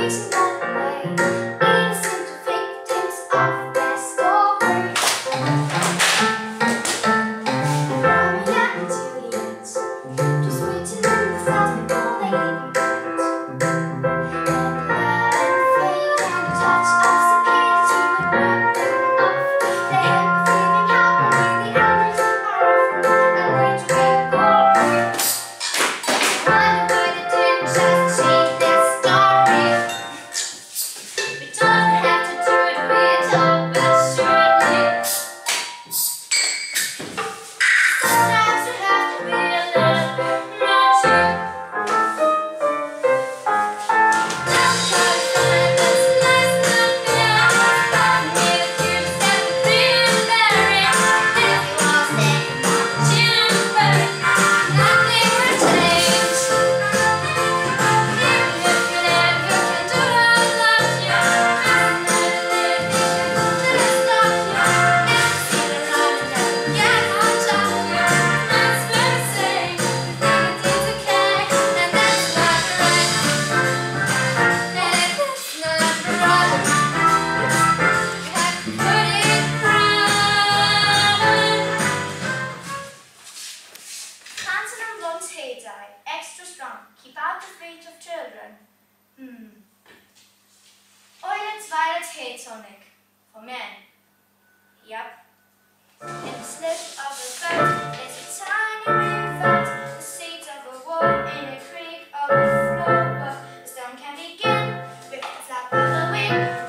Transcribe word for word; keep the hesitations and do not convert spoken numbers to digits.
Extra strong. Keep out the reach of children. Hmm. Oiled violet hair tonic. For men. Yep. In the slip of a boat is a tiny river. The seeds of a wall in a creek of a floor. The storm can begin with the flap of a wing.